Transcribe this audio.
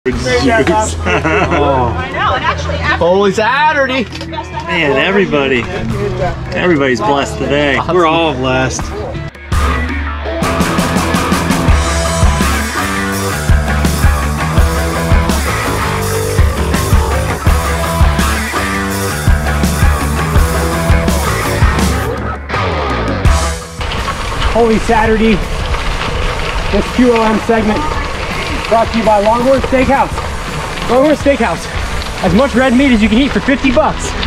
Oh. I know, and actually, Holy Saturday! Man, everybody's blessed today. We're all blessed. Holy Saturday, this QOM segment brought to you by Longhorn Steakhouse. Longhorn Steakhouse, as much red meat as you can eat for 50 bucks.